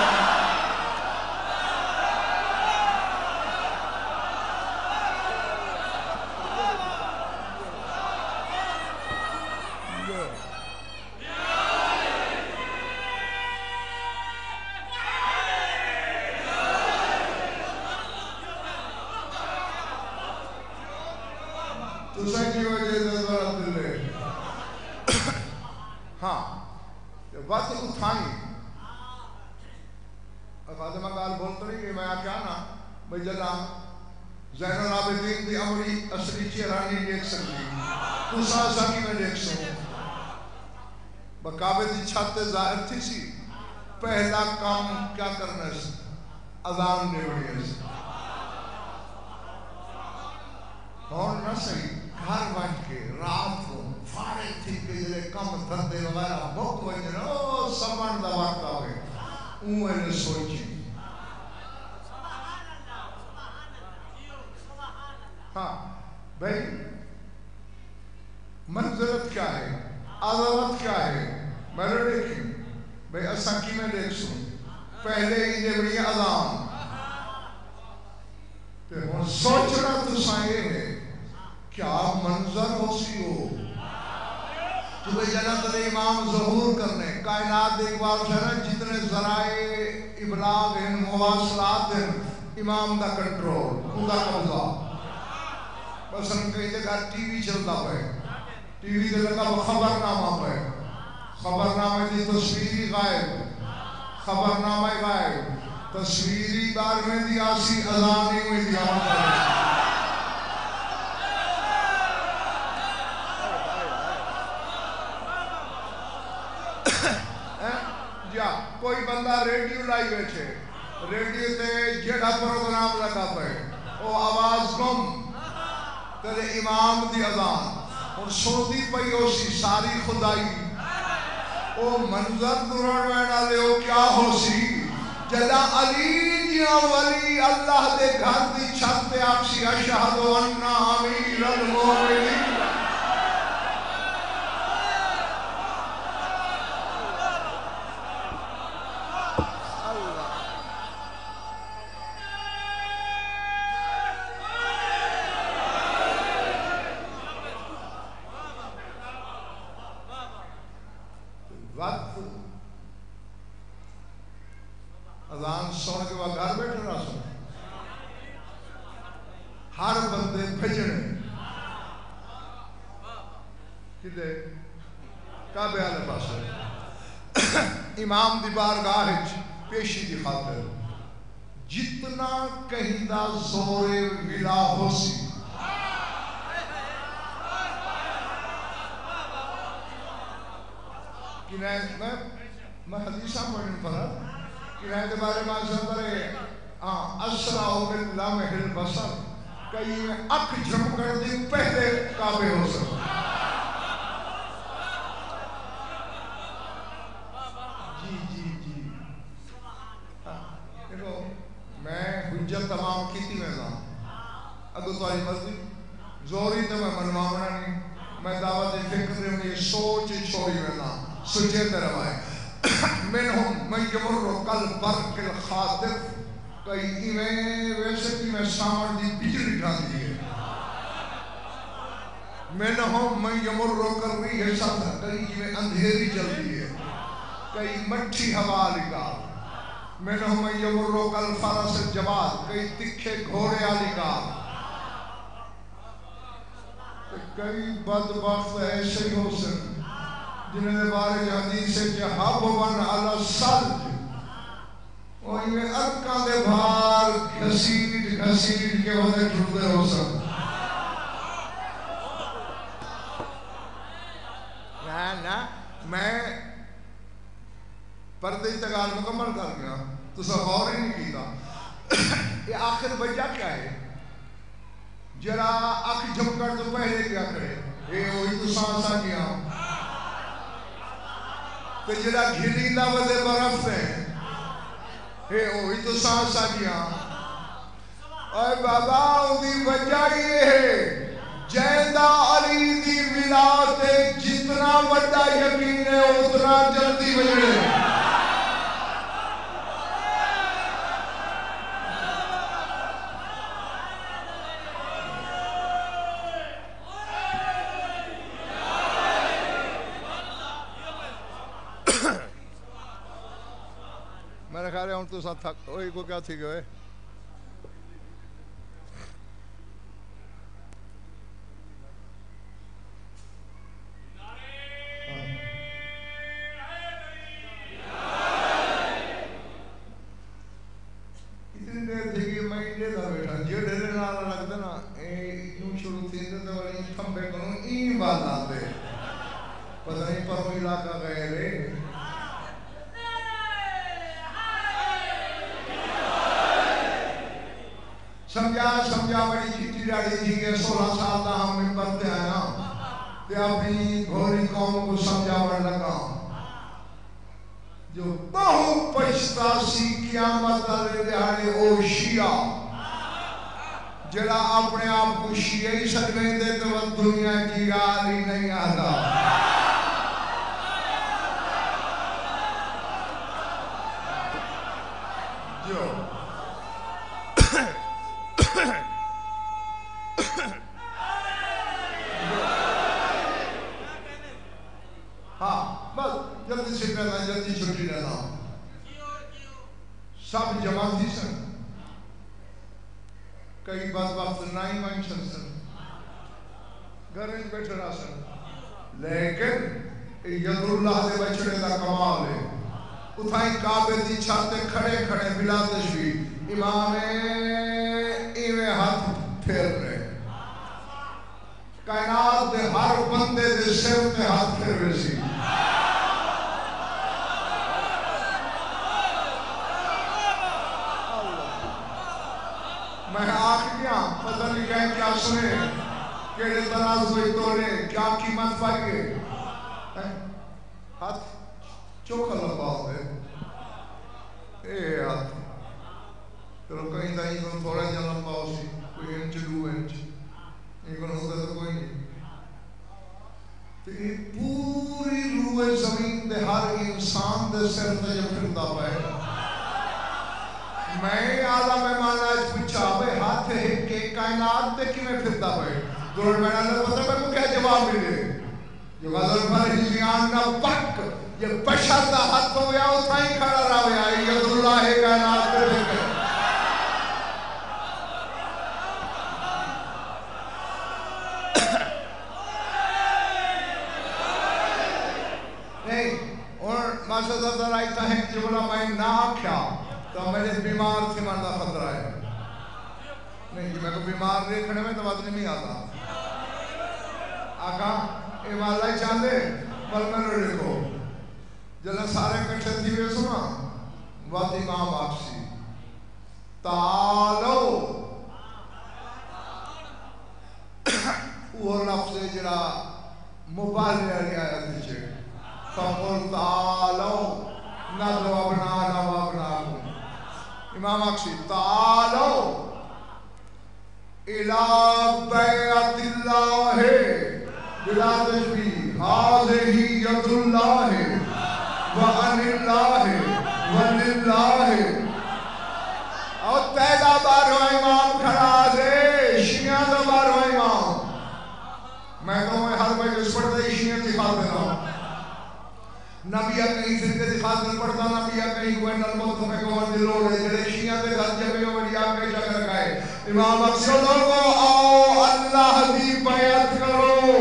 بات اٹھانی فاطمہ قال بولتا نہیں کہ میں کیا نا بھئی جلا زین العابدین دی عمری اصلی چہرہ نہیں دیکھ سکتی تو سا کی میں دیکھ سکوں بکابے دی چھت ظاہر تھی سی پہلا کام کیا کرنا ہے اذان نے بڑی ہے اور نہ صحیح گھر بانٹ کے رات کو فارغ تھی کہ یہ کم دھندے وغیرہ بہت وجہ او سمان دا وقت آوے اوہ نے سوچی ہاں بھائی منزلت کیا ہے عظمت کیا ہے میں نے دیکھی بھائی اساں کی میں دیکھ سوں پہلے ہی دے بڑی اذان سوچنا تو سائے ہے کیا منظر ہو سی ہو چونکہ جنت نے امام ظہور کرنے کائنات ایک بار شہرہ جتنے ذرائع ابلاغ ہیں مواصلات ہیں امام دا کنٹرول ان دا قبضہ بس ہم کہیں دیکھا ٹی وی چلتا پہ ٹی وی دے لگا وہ خبرنامہ پہ خبرنامہ دی تصویری غائب خبرنامہ غائب تصویری بار میں دی آسی اذانی میں دی آمد جا کوئی بندہ ریڈیو لائی بیٹھے ریڈیو تے جیڑا پروگرام لگا پے او آواز گم تیرے امام دی اذان اور سنتی پئی ہو سی ساری خدائی او منظر دوران وینا لے او کیا ہو سی جدا علی جیاں ولی اللہ دے گھر دی چھت تے آکسی اشہد ان امیر المومنین اذان سن کے بعد گھر بیٹھے نہ سن ہر بندے بھجنے کدے کعبے والے پاسے امام دی بارگاہ وچ پیشی دی خاطر جتنا کہیں دا زور ولا ہو سی کہ میں حدیثہ پڑھنے پڑھا کہ کے بارے میں سندر ہے اسرا من لمح البصر کئی میں اکھ جھمکن دی پہلے کعبے ہو سکتا جی دیکھو میں حجت تمام کیتی میں دا اگو تاری مرضی زوری تو میں منواونا نہیں میں دعوت فکر دے میں سوچ چھوڑی میں دا سچے تے روائے منہم من یمر کل برق الخاطف کئی میں ویسے بھی میں سامن دی بجلی ڈھا دیئے منہم من یمر کل ریح ساتھ کئی میں اندھیری چل دیئے کئی مٹھی ہوا لگا منہم من یمر کل فرس جواد کئی تکھے گھوڑے لگا کئی بدبخت ایسے ہی ہو سن جنہیں دے بارے حدیث ہے کہ حبوان علی سلج وہی میں ارکان دے بھار گھسیٹ کے وضع ٹھوڑے ہو سکتا نا میں پردے تگال مکمل کر گیا تو سب غور ہی نہیں کیتا یہ آخر وجہ کیا ہے جرا اکھ جھمکڑ تو پہلے کیا کرے اے وہی تو سانسا کیا کہ جڑا گھلیندہ ودے برف ہے اے وہی تو سانسا کیا اے بابا اندھی وجہ یہ ہے جیندہ علی دی ولاد جتنا وڈا یقین ہے اتنا جلدی بجڑے میرے خیال ہے ہم تو ساتھ تھک وہی کو کیا تھی گئے اتنی دیر تھی کہ میں یہ تھا بیٹھا جو ڈھیرے نالا لگ دینا یوں شروع تھی تو والی تھمبے کنوں این بات آتے پتہ نہیں پر علاقہ گئے رے سمجھا بڑی چیٹی ڈاڑی تھی کہ 16 سال دا ہم میں پڑھتے آیا تے اپنی گھوری قوم کو سمجھاوڑ لگا جو بہو پچھتا سی قیامت والے دہاڑے او شیعہ جڑا اپنے آپ کو شیعہ ہی سکیں دے تو دنیا کی گال ہی نہیں آتا جو جلدی سے پہلا جلدی چھوٹی رہنا سب جماعتی سن کئی بات وقت نائی مائن سن گھریں بیٹھے رہا سن لیکن ید اللہ دے بچڑے دا کمال ہے اتھائیں کعبے دی چھاتے کھڑے کھڑے بلا تشبیح امام ایویں ہاتھ پھیر رہے کائنات دے ہر بندے دے سر تے ہاتھ پھیر رہے سی نے کیڑے ترازو تولے کیا قیمت پائیے ہاتھ چوکھا لگا ہوئے اے ہاتھ چلو کہیں دائیں کو تھوڑا جا لمبا ہو سی کوئی انچ 2 انچ یہ کو ہوتا تو کوئی نہیں تو یہ پوری روح زمین دے ہر انسان دے سر تے جو پھردا پئے میں اعلی مہمان آج پوچھا بھائی ہاتھ ہے کہ کائنات تے کیویں پھردا پئے گورنمنٹ نے پتہ میں کو کیا جواب ملے جو غزل پر ہزیان نہ پک یہ بشر دا ہاتھ ہویا اتھا ہی کھڑا رہا ہویا ید اللہ کائنات تے دیکھے ماسد افضل آئیتا ہے کہ جملہ میں نہ کیا تو میرے بیمار تھی ماندہ خطرہ ہے نہیں کہ میں کو بیمار دیکھنے میں تو بات نہیں آتا آقا ایمان اللہ چاندے بل میں نے دیکھو جلہ سارے کٹھے تھی ہوئے سنا بات امام آپسی تالو وہ لفظ جڑا مبالغہ آیا دیچے فَقُلْ تَعَالَوْا نَدْعُ أَبْنَاءَنَا وَأَبْنَاءَكُمْ امام اکشی تعالوا إِلَى بَيْعَةِ اللَّهِ بِلَا تَشْبِيهٍ هَذِهِ يَدُ اللَّهِ وَعَنِ اللَّهِ وَلِلَّهِ اور تیدہ بارو امام کھڑا دے شیعہ دا بارو امام میں کہوں میں ہر مجلس پڑھتا ہی شیعہ دکھا دینا نبیہ کہیں فرقے دی خاطر پڑھتا نبیہ کہیں گوئن الموت میں کون دلوڑ ہے جڑے شیعہ دے گھر جمعیوں میں لیا کے شکر کھائے امام اکشو لوگو آؤ اللہ دی بیعت کرو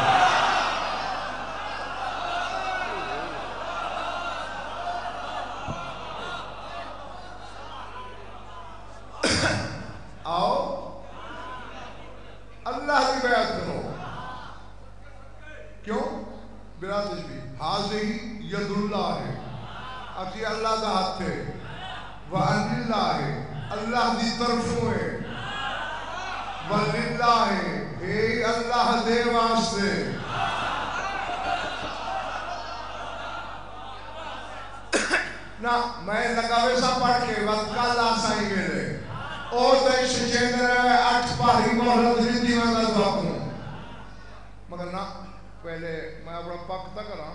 آؤ اللہ دی بیعت کرو کیوں؟ بلا تشبیہ حاضری ید اللہ ہے اکی اللہ دا ہاتھ ہے وَعَنِ اللہ ہے اللہ دی طرفوں ہے وَلِلَّہ ہے اے اللہ دے واسطے نا میں لگاوے سا پڑھ کے وقت کا اللہ سائی گئے اور دیش چیندر ہے 8 پاہی محلت زندی میں نظر ہوں مگر نا پہلے میں اپنا پاک تک رہا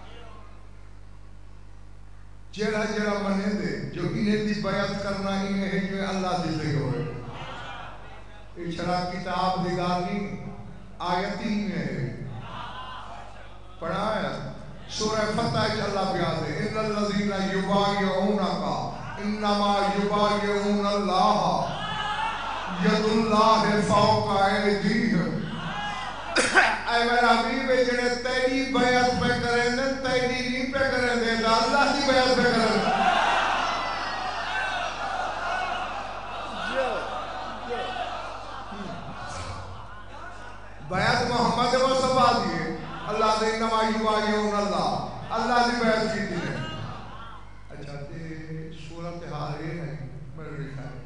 جیڑا جیڑا منے دے جو انہیں دی بیعت کرنا انہیں ہے جو اللہ دی دے ہوئے اشرا کتاب دگانی آیتی میں ہے پڑھایا سورہ فتح چ اللہ بیان دے ان الذین یبایعونک انما یبایعون اللہ ید اللہ فوق ایدیہم اے میرا حبیب جڑے تیری بیعت پہ کریں دے تیری نہیں پہ کریں دے اللہ کی بیعت پہ کریں دے بیعت محمد مصطفیٰ دیئے اللہ دے انما یبایعون اللہ اللہ کی بیعت کی دیئے اچھا تے صورتحال یہ ہے میں نے لکھا ہے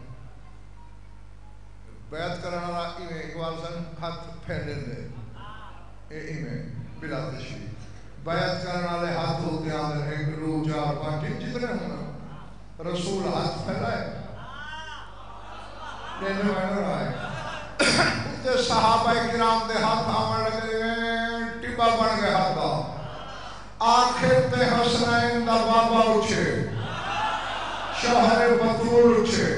بیعت کرنا رہا انہیں اقبال سن ہاتھ پھیلے دے میں بلا تشریح بیعت کرنا لے ہاتھ ہوتے آدھر ایک رو 4 5 جتنے ہونا رسول ہاتھ پھیلائے لینے میں رہا ہے اتنے صحابہ کرام دے ہاتھ آمن لگے ٹبا بڑھ گئے ہاتھا آخر تے حسنین دا بابا اچھے شہر بطول اچھے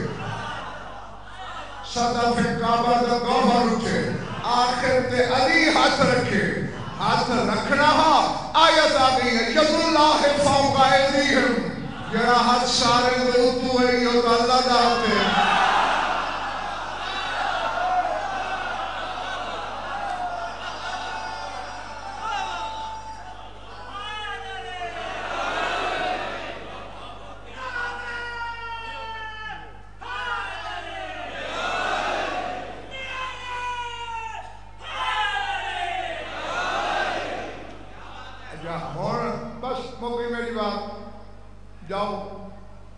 صدف کعبہ دا گوھر اچھے آخر تے علی ہاتھ رکھے ہاتھ رکھنا آیت آگئی ہے ید اللہ فوق ایدیہم جڑا ہاتھ سارے دے اتو ہے یہ تو اللہ دا ہاتھ ہے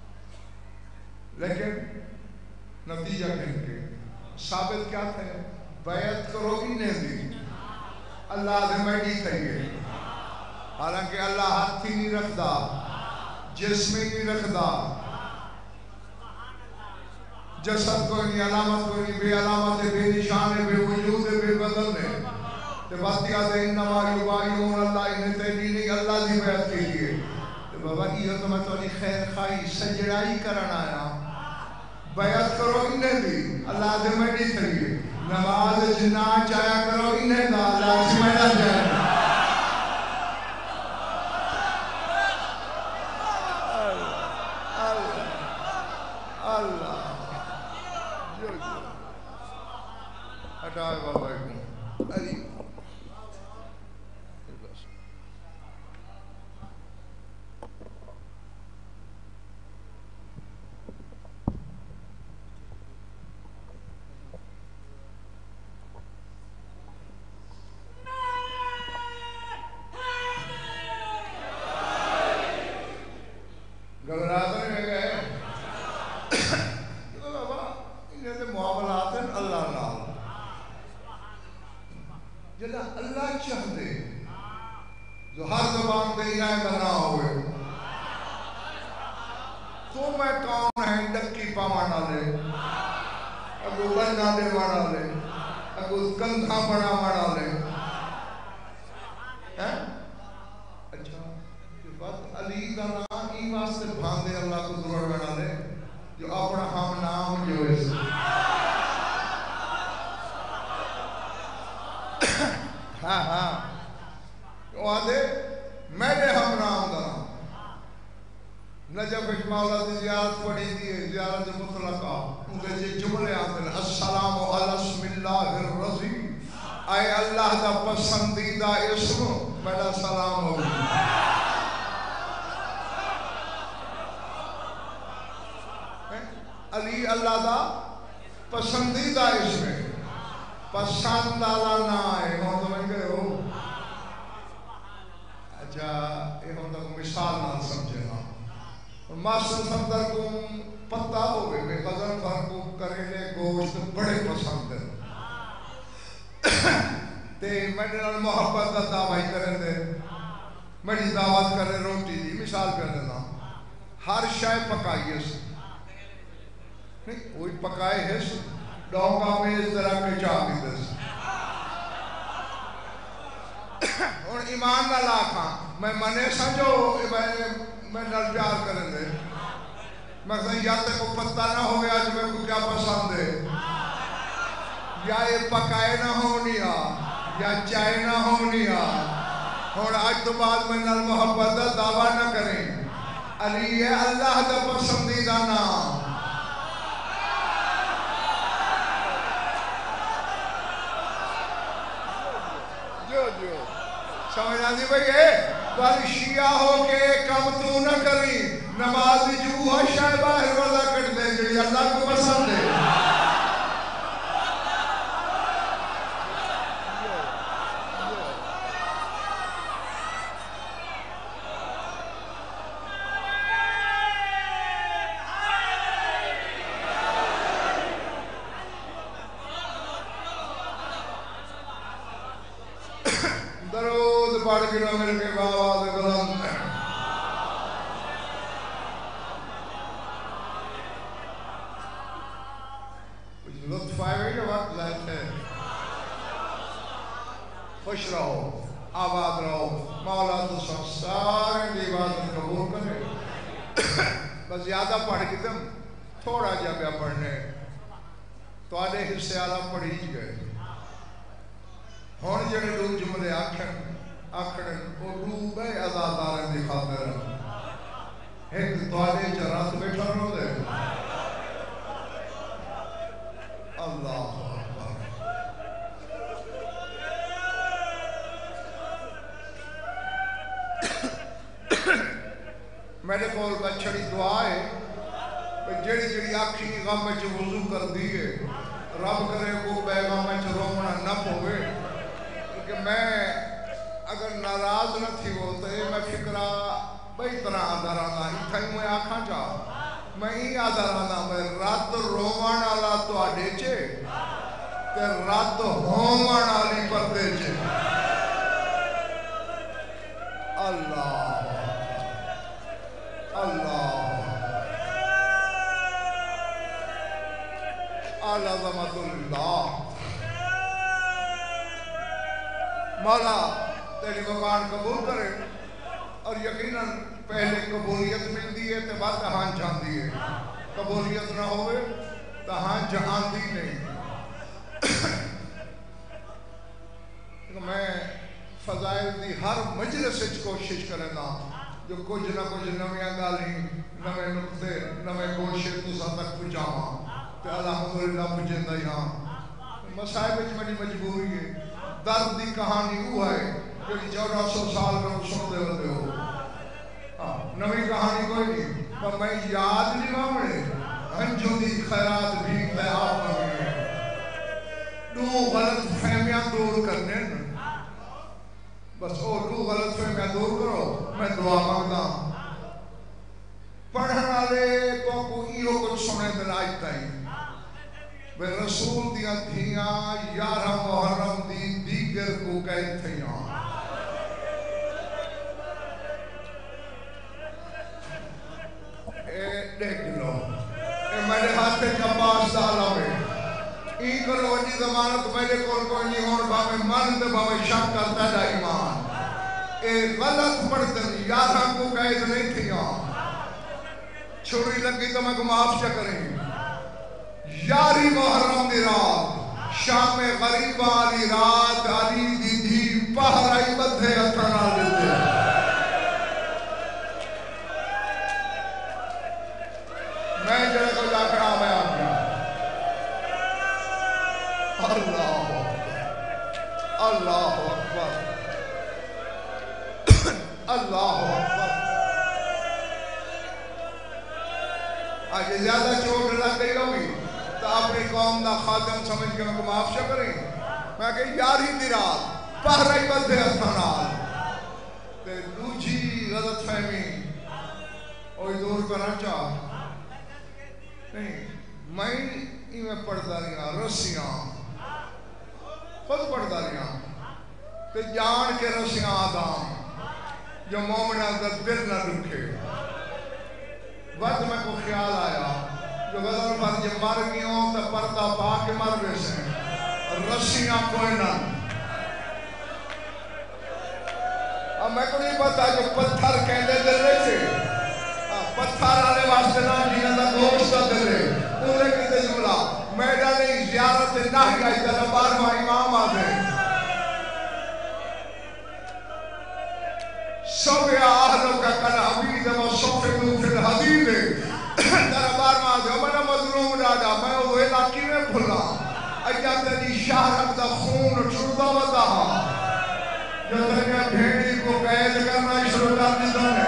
لیکن نتیجہ کہیں گے ثابت کیا تھے بیعت کرو انہیں دی اللہ دے میڈی کھائیے حالانکہ اللہ ہاتھی نہیں رکھدا جسمی نہیں رکھدا جسد کوئی نہیں علامت کوئی نہیں بے علامت بے نشان بے وجود بے بدل ہے تے باتی آدھے انما یبایعون اللہ انہیں تیلی نہیں اللہ دی بیعت کے لیے تے بابا یہ تو میں توڑی خیر خواہی سجڑائی کرنا آیا بیعت کرو انہیں دی اللہ دے میڈی کھائیے نماز جنا چایا کرو انہیں دا اللہ سے میڈا جائے ہٹائے بابا کو علی گھبراتے میں گئے بابا انہیں تو معاملات ہیں اللہ نال جلہ اللہ چاہ دے جو ہر زبان دے الہی بنا ہوئے تو میں کون ہے ڈکی پاوانا لے اگو بننا دے وانا لے اگو کندھا بنا وانا لے اچھا یہ بات علی کا نام ای واسطے بھاندے اللہ کو ضرور بنا لے جو اپنا ہم نام جو اس ہاں ہاں وہ آدھے میرے ہم نام دا نجف اجماؤلہ دی زیارت پڑھی دی زیارت مطلقہ ان کے جی جملے آتے ہیں السلام علی اسم اللہ الرضی اے اللہ دا پسندیدہ اسم میرا سلام ہو علی اللہ دا پسندیدہ اسم ہے پسند آلا نہ آئے ہوں تو میں گئے ہو اچھا یہ ہوں تو مثال نہ سمجھے نا اور ماسٹر سمدر کو پتہ ہوئے کہ غزل فر کو کریلے گوشت بڑے پسند ہے تے میں نے محبت کا دعوی کریں دے میری دعوت کرے روٹی دی مثال کر دینا ہر شے پکائیے نہیں وہی پکائے ہے ڈونگا میں اس طرح کے چاہ بھی دس اور ایمان نہ لاکھاں میں منے سمجھو میں نل پیار کریں دے میں کہیں یا تے کو پتہ نہ ہو گیا جو میں کو کیا پسند ہے یا یہ پکائے نہ ہونیا یا چائے نہ ہونیا اور آج تو بعد میں نل محبت دا دعویٰ نہ کریں علی ہے اللہ دا پسندیدہ نام سمجھ آتی بھئی ہے بل شیعہ ہو کے کم تو نہ کری نمازی جو ہے شاہ باہر وردہ کٹ دے جڑی اللہ کو پسند ہے درود پڑھ کے نہ مل کے باواز بلند کچھ لطف آئے کہ وقت ذات ہے خوش رہو آباد رہو مولا تو سب سارے دی عبادت قبول کرے بس زیادہ پڑھ کے تم تھوڑا جا پیا پڑھنے تو آدھے حصے آلہ پڑھی گئے ہون جڑے دو جملے آکھڑن وہ روبے عزادارن دکھاتے رہا ایک توالے چرات بیٹھا رو دے اللہ میرے کول بچڑی دعا ہے جڑی جڑی آکھی غم میں وضو کر دیئے رب کرے کو بیغم میں رومنا نہ پوے کہ میں اگر ناراض نہ تھی ہوتے میں فکرہ بئی طرح آدھرانا اتھائی میں آکھاں چاہ میں ہی آدھرانا میں رات رومان آلا تو آڈے چھے تے رات ہومن والی پردے چ اللہ اللہ العظمت اللہ مولا تیری مکان قبول کرے اور یقیناً پہلے قبولیت ملتی ہے تے بعد ہاں جاندی ہے قبولیت نہ ہوئے تو ہاں جاندی نہیں میں فضائل دی ہر مجلس وچ کوشش کرنا جو کچھ نہ کچھ نویاں گالیں نوے نقطے نوے گوشے تساں تک پہنچاواں تے الحمدللہ پہنچیندا ہی ہاں مصائب وچ میری مجبوری ہے درد دی کہانی وہ ہے جو 1400 سال میں سنتے ہوتے ہو نوی کہانی کوئی نہیں پر میں یاد نہیں مامڑے ہنجو دی خیرات بھی تے آپ میں دو غلط فہمیاں دور کرنے بس او دو غلط فہمیاں دور کرو میں دعا مانگتا پڑھن والے تو کوئی کچھ سنے دلائتا ہی بے رسول دیاں دھیاں 11 محرم دی دیگر کو کہہ تھیاں دیکھ لو میرے ہاتھ کا پاس ڈالا میں این کرو وجی ضمانت میرے کول کوئی نہیں ہون بھاوے من تے بھاوے شک کرتا ہے ایمان اے غلط پڑھتن 11 کو قید نہیں تھیاں چھوڑی لگی تو میں کو معاف چا کریں 11 محرم دی رات شام غریب والی رات علی دی دھی پہرائی بدھے اتنا دیتے میں جڑے کو جا کر آمیں آپ گیا اللہ اللہ اکبر اللہ اکبر آج زیادہ چوٹ لگ گئی ہوگی تو اپنی قوم دا خادم سمجھ کے میں کو معاف شا کریں میں کہ 11 دی رات پہرائی بدھے اتنال تے دوجی غلط فہمی اوہی دور کرنا چاہ نہیں میں پڑھتا رہا رسیاں خود پڑھتا رہا تے جان کے رسیاں آدام جو مومنہ در دل نہ رکھے وقت میں کو خیال آیا جو غزل پر جب مر گیوں تو پردہ پا کے مر بیسے رسیاں کوئی نہ اب میں کو نہیں پتا جو پتھر کہندے دل رہے تھے پتھر آنے واسطے نہ جینا دا گوشت دلے انہیں کہتے جملہ میڈا نہیں زیارت نہیں آئی تھا بارہواں امام آدھے سویا اہلوں کا کل حبید و صفدو فی الحدید ترہ بارہواں آدھے میں نے مظلوم ڈاڈا میں وہ علاقی میں بھلا اجا تیری شہرک دا خون چھوڑتا ودا جو تیرے بھیڑی کو قید کرنا شروع کر دیتا ہے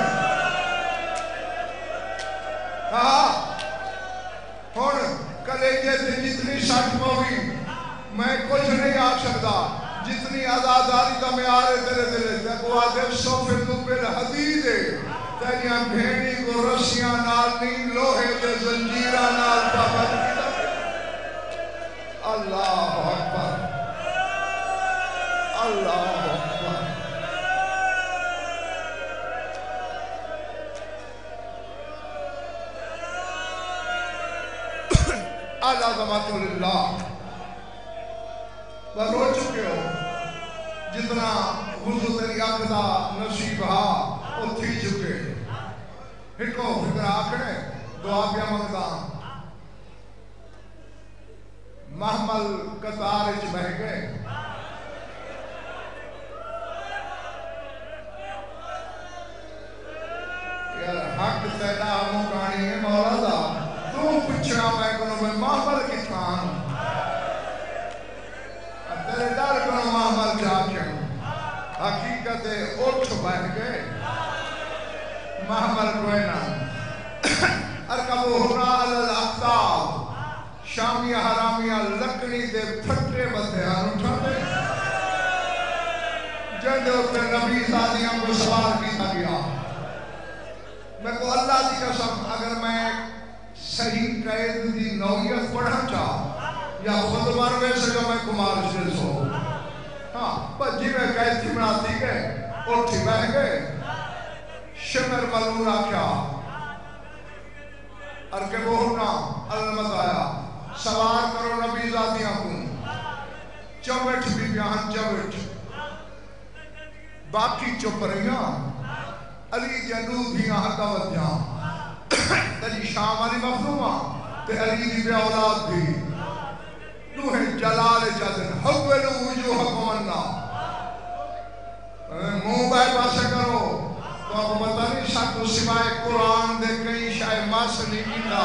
ہون کلیجے سے جتنی سٹ موی میں کچھ نہیں آ سکتا جتنی آزاداری کا میں آرے تیرے دلے تکو آدھے صفدو بالحدید تیریاں بھیڑی کو رسیاں نال نہیں لوہے دے زنجیرہ نال پابند کی اللہ اکبر اللہ اکبر العظمت للہ بس ہو چکے ہو جتنا وضو تیری آکھدا نصیب ہا وہ تھی چکے ہکو فکر آکھنے دعا پیا منگتا محمل قطار اچ بہ گئے یار حق تیرا مکانی ہے مولا دا تو پچھا میں کنو میں محمل کی تھان تیرے ڈر کنو محمل جا کے حقیقت اٹھ بہ گئے محمل کوئی نہ ارکبو حرال الاختاب شامیہ حرامیہ لکڑی دے پھٹے بدھے ہاں اٹھا دے جن دے اپنے نبی سادیاں کو سوار کیتا گیا میں کو اللہ دی قسم اگر میں صحیح قید دی نوعیت پڑھا چاہ یا خود مر میں سکا میں کمار سے سو ہاں پر جی میں کہتی مناتی گئے اٹھی بہ گئے شمر ملورا کیا ارکے بہنا علمت آیا سوار کرو نبی ذاتیاں کو چوٹ بھی بیان چوٹ باقی چپ رہیاں علی جنو دیاں حقاوت دیاں تجی شام علی مفہومہ تے علی دی بے اولاد دی نوح جلال جدن حولو وجوہکم اللہ منہ بائے پاسے کرو تو آپ بتا نہیں ساتھ سوائے قرآن دے کئی شاہ ماس نہیں کیتا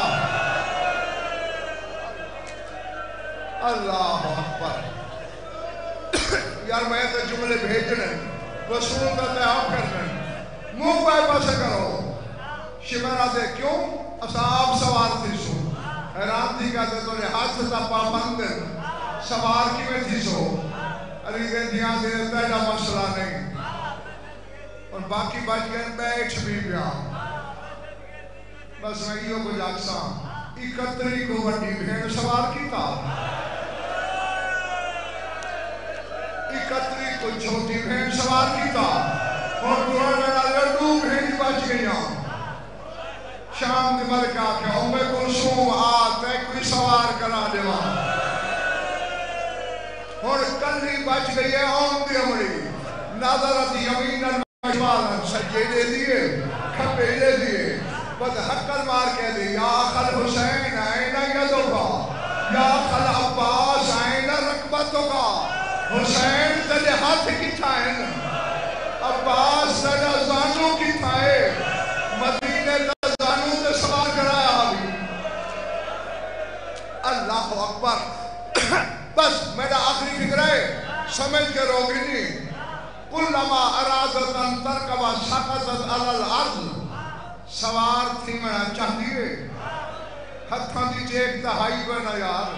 اللہ اکبر یار میں تو جملے بھیجنے رسول کا تیاب کرنے منہ بائے پاسے کرو شمرہ دے کیوں اصحاب سوار تھی سو حیران تھی کہتے تو نے ہاتھ تا پابند سوار کی میں تھی سو علی گئے دیاں دے پہلا مسئلہ نہیں اور باقی بچ گئے بیٹھ بھی بیان بس میں یہ کو جاکسا اکتری کو وڈی بھین سوار کی تھا اکتری کو چھوٹی بھین سوار کی تھا اور قرآن میں لڑو بھین بچ گئیاں شام دی ملکہ کہ امے کلثوم آتے کوئی سوار کرا دیوا اور کلی بچ گئی ہے آن دی امڑی نظرت یمین المجوالا سجیدے دیئے کھپے لے دیئے بد حقل مار کے دی یا خل حسین آئینہ یدو کا یا خل عباس آئینہ رکبتو کا حسین تلے ہاتھ کی تھائن عباس تلے زانو کی تھائے مدینے زانو تے سوار کرایا بھی اللہ اکبر بس میرا آخری فکر ہے سمجھ کے روگی نہیں کلما ارادتاً ترکبا سقطت علی الارض سوار تھی میں چاہتی ہے ہتھاں دی چیک تہائی بنا یار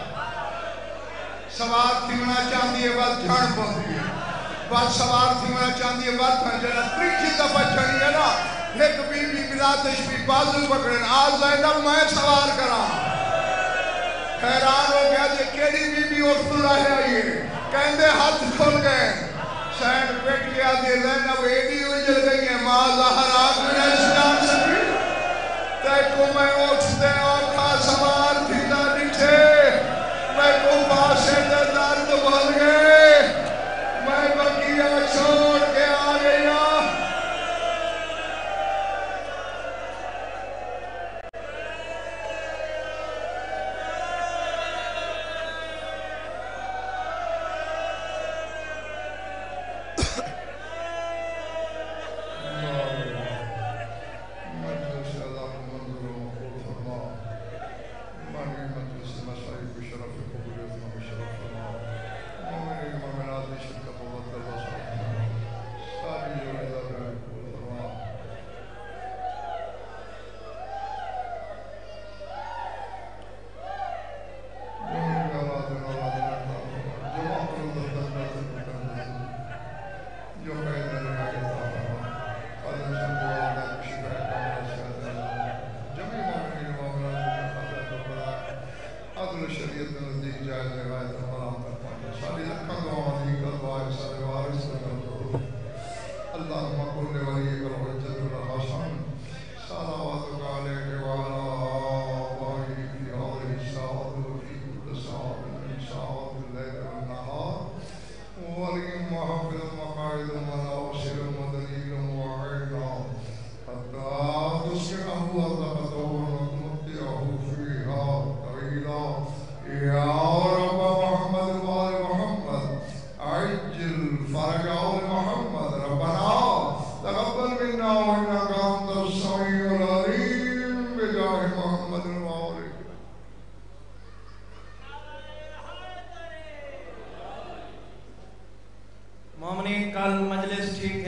سوار تھی میں چاہتی ہے بات جھاڑ پہنچی ہے بات سوار تھی میں چاہتی ہے بات جنہ تریچی دفعہ چھڑی ہے نا ایک بی بی ملاتش بھی بازو پکڑن آج زینب میں سوار کرا حیران ہو گیا جے کیڑی بی بی اٹھ رہے آئیے کہندے ہاتھ کھول گئے سینڈ پیٹ گیا دے زینب ایڈی اجل گئی ہے ماں ظہر آگ میں اسلام سبھی تے کو میں اٹھتے اوکھا سوار تھی دا نٹھے میں کو پاسے دے درد بھل گئے میں بقیہ چھوڑ کے آ گیا مومنین کل مجلس ٹھیک